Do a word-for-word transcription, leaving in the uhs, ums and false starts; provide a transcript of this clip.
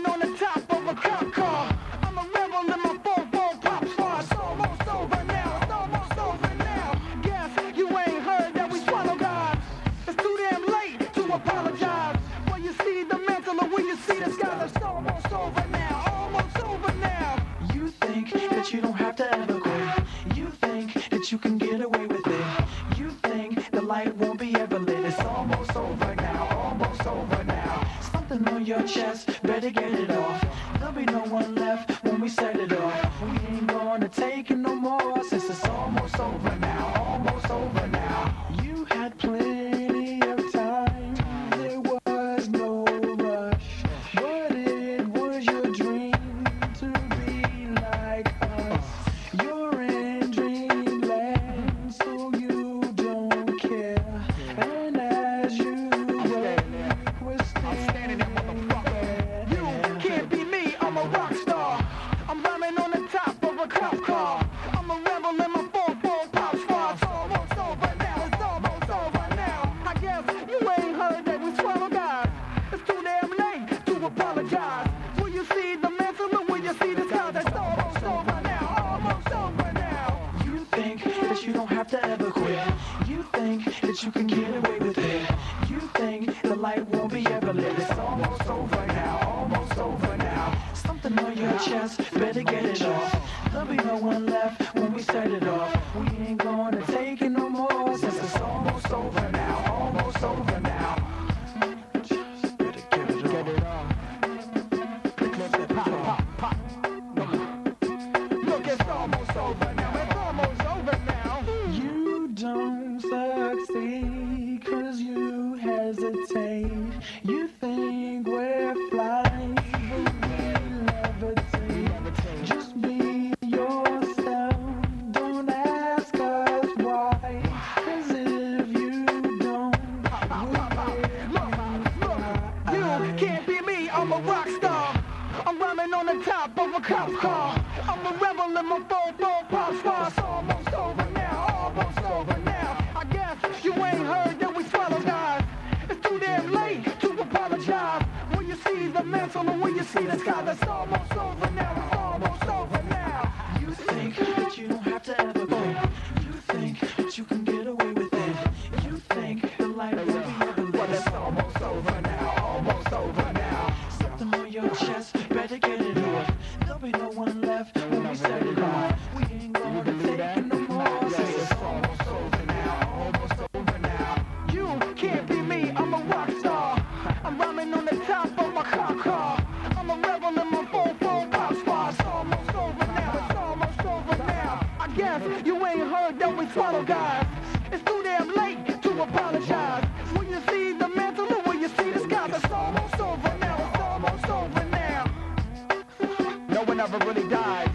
on the top of a cop car. I'm a rebel in my four-four pop star. It's almost over now. It's almost over now. Guess you ain't heard that we swallow God. It's too damn late to apologize. When you see the mantle or when you see the sky, it's almost over now. Almost over now. You think that you don't have to ever quit. You think that you can get away with it. You think the light won't be ever lit. It's almost over now. Almost over now. Something on your chest, better get it off. There'll be no one left when we set it off. We ain't gonna take it no more since it's almost over now. Almost over now. You had plenty of time. There was no rush. But it was your dream to be like us. You're in dreamland, so you don't care. And as you wait, we're standing there. You can't be me, I'm a rock star. I'm rhyming on the top of a cop car. I'm a rebel in my four-four pop star. It's almost over now, it's almost over now. I guess you ain't heard that we swallow God. It's too damn late to apologize. Will you see the mantle or will you see the sky? That's almost over now, almost over now. You think that you don't have to ever quit. You think that you can get away with it. You think the light won't be ever lit. It's almost over now, almost over now. Something on your chest, better get it off. There'll be no one left when we set it off. We ain't gonna take it no more since it's almost over now, almost over now. Just better get it off. Get it on. Pop, pop, pop. Look, it's almost over now, it's almost over now. You don't succeed cause you hesitate. You think we're flying, but we levitate. Just be yourself, don't ask us why. Cause if you don't, Look, you can't be me, I'm a rock star. I'm rhyming on the top of a cop car. I'm a rebel in my four-four pop star. It's almost over now, almost over now. I guess you ain't heard that we swallow guys. It's too damn late to apologize. When you see the mantle and when you see the sky, that's almost over now, it's almost over now. you think that you don't have to ever quit. You think that you can get away with it. You think the light won't be ever lit. Well, it's almost over now, almost over now. Something on your chest, better get it off. There'll be no one left when we set it off. We ain't gonna take it no more since it's almost over now, almost over now. You can't be me, I'm a rock star. I'm rhyming on the top of my cop car. I'm a rebel in my four-four pop star. It's almost over now, it's almost over now. I guess you ain't heard that we swallow guys. It's too damn late to apologize. When you see the mantle or when you see the sky, it's almost over now, it's almost over now. No one ever really died.